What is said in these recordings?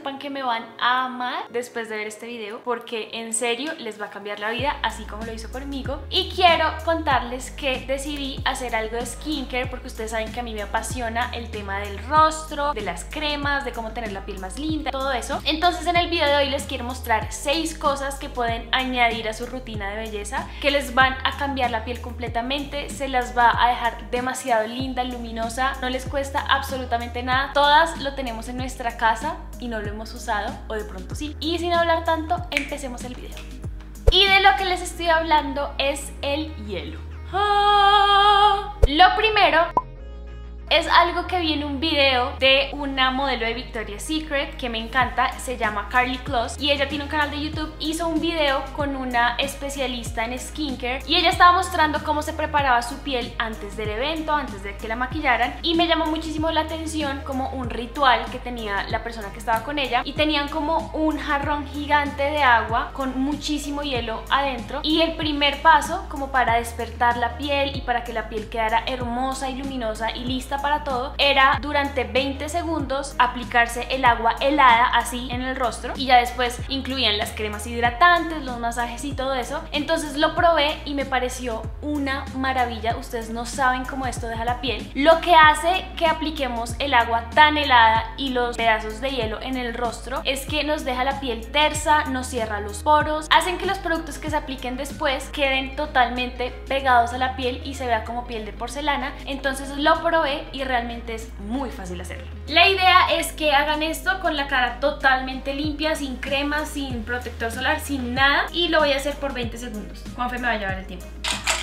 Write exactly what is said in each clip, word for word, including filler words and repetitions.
sepan que me van a amar después de ver este video, porque en serio les va a cambiar la vida, así como lo hizo conmigo. Y quiero contarles que decidí hacer algo de skincare, porque ustedes saben que a mí me apasiona el tema del rostro, de las cremas, de cómo tener la piel más linda, todo eso. Entonces en el video de hoy les quiero mostrar seis cosas que pueden añadir a su rutina de belleza, que les van a cambiar la piel completamente, se las va a dejar demasiado linda, luminosa, no les cuesta absolutamente nada. Todas lo tenemos en nuestra casa y no lo hemos usado, o de pronto sí. Y sin hablar tanto, empecemos el video. Y de lo que les estoy hablando es el hielo. ¡Ah! Lo primero es algo que vi en un video de una modelo de Victoria's Secret que me encanta, se llama Karlie Kloss, y ella tiene un canal de YouTube. Hizo un video con una especialista en skincare y ella estaba mostrando cómo se preparaba su piel antes del evento, antes de que la maquillaran, y me llamó muchísimo la atención como un ritual que tenía la persona que estaba con ella, y tenían como un jarrón gigante de agua con muchísimo hielo adentro, y el primer paso como para despertar la piel y para que la piel quedara hermosa y luminosa y lista para todo, era durante veinte segundos aplicarse el agua helada así en el rostro, y ya después incluían las cremas hidratantes, los masajes y todo eso. Entonces lo probé y me pareció una maravilla. Ustedes no saben cómo esto deja la piel. Lo que hace que apliquemos el agua tan helada y los pedazos de hielo en el rostro es que nos deja la piel tersa, nos cierra los poros, hacen que los productos que se apliquen después queden totalmente pegados a la piel y se vea como piel de porcelana. Entonces lo probé y realmente es muy fácil hacerlo. La idea es que hagan esto con la cara totalmente limpia, sin crema, sin protector solar, sin nada, y lo voy a hacer por veinte segundos. Juanfe me va a llevar el tiempo.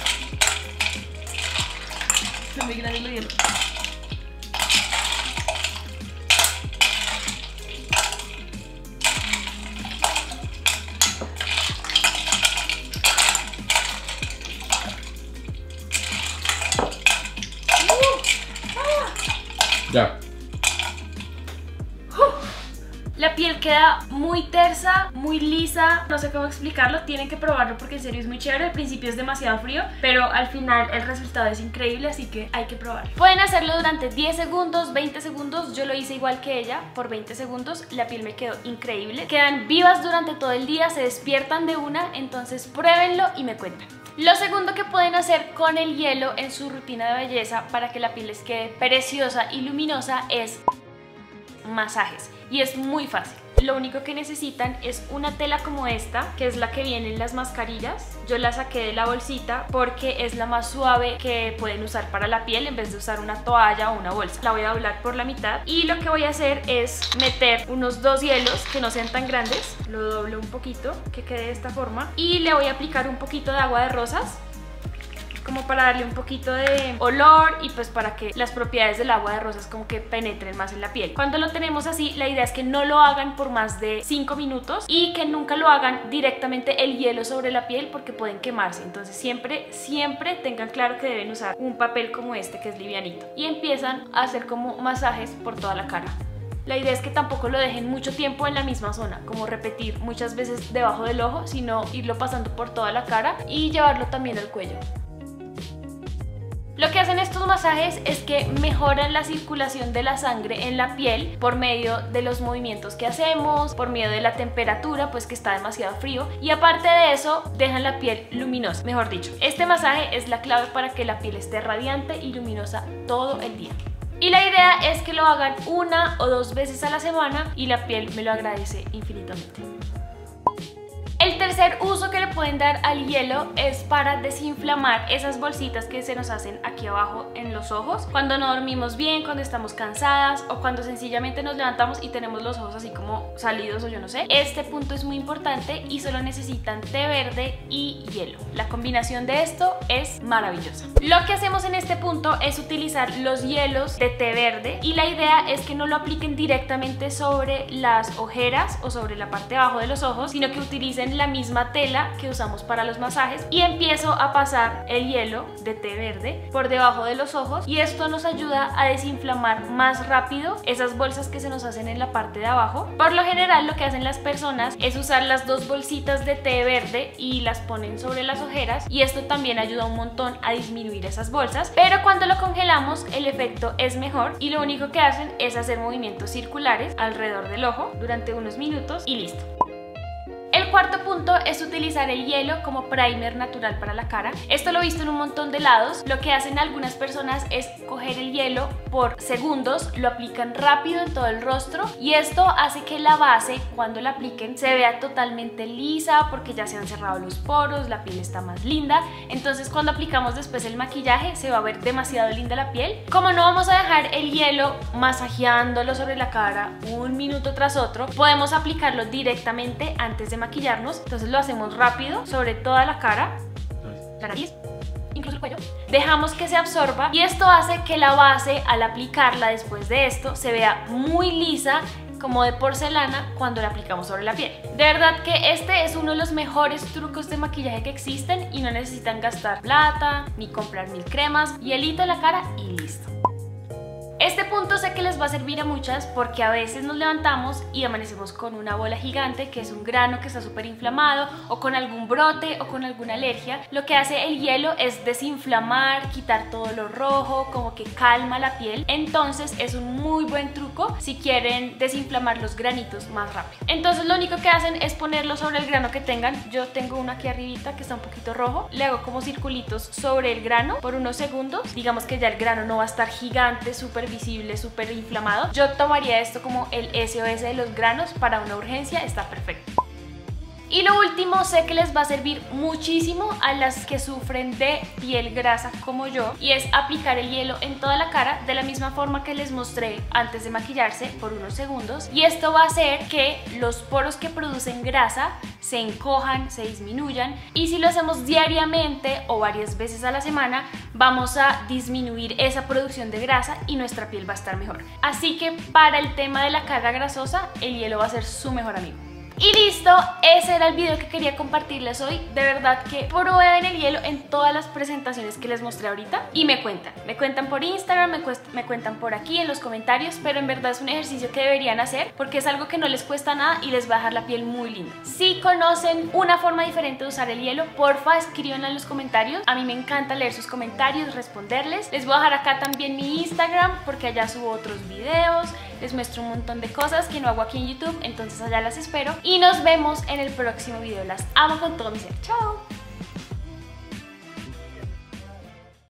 Está muy grande el hielo. Ya. La piel queda muy tersa, muy lisa, no sé cómo explicarlo, tienen que probarlo porque en serio es muy chévere. Al principio es demasiado frío, pero al final el resultado es increíble, así que hay que probarlo. Pueden hacerlo durante diez segundos, veinte segundos, yo lo hice igual que ella, por veinte segundos, la piel me quedó increíble. Quedan vivas durante todo el día, se despiertan de una, entonces pruébenlo y me cuentan. Lo segundo que pueden hacer con el hielo en su rutina de belleza para que la piel les quede preciosa y luminosa es masajes, y es muy fácil. Lo único que necesitan es una tela como esta, que es la que viene en las mascarillas. Yo la saqué de la bolsita porque es la más suave que pueden usar para la piel en vez de usar una toalla o una bolsa. La voy a doblar por la mitad y lo que voy a hacer es meter unos dos hielos que no sean tan grandes. Lo doblo un poquito, que quede de esta forma, y le voy a aplicar un poquito de agua de rosas, como para darle un poquito de olor y pues para que las propiedades del agua de rosas como que penetren más en la piel. Cuando lo tenemos así, la idea es que no lo hagan por más de cinco minutos y que nunca lo hagan directamente el hielo sobre la piel porque pueden quemarse. Entonces siempre, siempre tengan claro que deben usar un papel como este que es livianito, y empiezan a hacer como masajes por toda la cara. La idea es que tampoco lo dejen mucho tiempo en la misma zona, como repetir muchas veces debajo del ojo, sino irlo pasando por toda la cara y llevarlo también al cuello. Lo que hacen estos masajes es que mejoran la circulación de la sangre en la piel por medio de los movimientos que hacemos, por medio de la temperatura, pues que está demasiado frío, y aparte de eso dejan la piel luminosa. Mejor dicho, este masaje es la clave para que la piel esté radiante y luminosa todo el día. Y la idea es que lo hagan una o dos veces a la semana y la piel me lo agradece infinitamente. El tercer uso que le pueden dar al hielo es para desinflamar esas bolsitas que se nos hacen aquí abajo en los ojos cuando no dormimos bien, cuando estamos cansadas o cuando sencillamente nos levantamos y tenemos los ojos así como salidos o yo no sé. Este punto es muy importante y solo necesitan té verde y hielo. La combinación de esto es maravillosa. Lo que hacemos en este punto es utilizar los hielos de té verde y la idea es que no lo apliquen directamente sobre las ojeras o sobre la parte de abajo de los ojos, sino que utilicen la misma tela que usamos para los masajes y empiezo a pasar el hielo de té verde por debajo de los ojos, y esto nos ayuda a desinflamar más rápido esas bolsas que se nos hacen en la parte de abajo. Por lo general lo que hacen las personas es usar las dos bolsitas de té verde y las ponen sobre las ojeras, y esto también ayuda un montón a disminuir esas bolsas, pero cuando lo congelamos el efecto es mejor y lo único que hacen es hacer movimientos circulares alrededor del ojo durante unos minutos y listo. El cuarto punto es utilizar el hielo como primer natural para la cara. Esto lo he visto en un montón de lados. Lo que hacen algunas personas es coger el hielo por segundos, lo aplican rápido en todo el rostro, y esto hace que la base, cuando la apliquen, se vea totalmente lisa porque ya se han cerrado los poros, la piel está más linda. Entonces cuando aplicamos después el maquillaje se va a ver demasiado linda la piel. Como no vamos a dejar el hielo masajeándolo sobre la cara un minuto tras otro, podemos aplicarlo directamente antes de maquillarnos. Entonces lo hacemos rápido sobre toda la cara, la nariz, incluso el cuello. Dejamos que se absorba y esto hace que la base, al aplicarla después de esto, se vea muy lisa, como de porcelana, cuando la aplicamos sobre la piel. De verdad que este es uno de los mejores trucos de maquillaje que existen y no necesitan gastar plata ni comprar mil cremas, hielito en la cara y listo. Este punto sé que les va a servir a muchas porque a veces nos levantamos y amanecemos con una bola gigante que es un grano que está súper inflamado, o con algún brote o con alguna alergia. Lo que hace el hielo es desinflamar, quitar todo lo rojo, como que calma la piel. Entonces es un muy buen truco si quieren desinflamar los granitos más rápido. Entonces lo único que hacen es ponerlo sobre el grano que tengan. Yo tengo uno aquí arribita que está un poquito rojo. Le hago como circulitos sobre el grano por unos segundos. Digamos que ya el grano no va a estar gigante, súper visible, súper inflamado. Yo tomaría esto como el S O S de los granos para una urgencia, está perfecto. Y lo último, sé que les va a servir muchísimo a las que sufren de piel grasa como yo, y es aplicar el hielo en toda la cara de la misma forma que les mostré antes de maquillarse por unos segundos, y esto va a hacer que los poros que producen grasa se encojan, se disminuyan, y si lo hacemos diariamente o varias veces a la semana vamos a disminuir esa producción de grasa y nuestra piel va a estar mejor. Así que para el tema de la carga grasosa el hielo va a ser su mejor amigo. Y listo, ese era el video que quería compartirles hoy. De verdad que prueben el hielo en todas las presentaciones que les mostré ahorita y me cuentan. Me cuentan por Instagram, me, me cuentan por aquí en los comentarios, pero en verdad es un ejercicio que deberían hacer porque es algo que no les cuesta nada y les va a dejar la piel muy linda. Si conocen una forma diferente de usar el hielo, porfa escríbanla en los comentarios. A mí me encanta leer sus comentarios, responderles. Les voy a dejar acá también mi Instagram porque allá subo otros videos, les muestro un montón de cosas que no hago aquí en YouTube, entonces allá las espero. Y nos vemos en el próximo video. Las amo con todo mi ser. ¡Chao!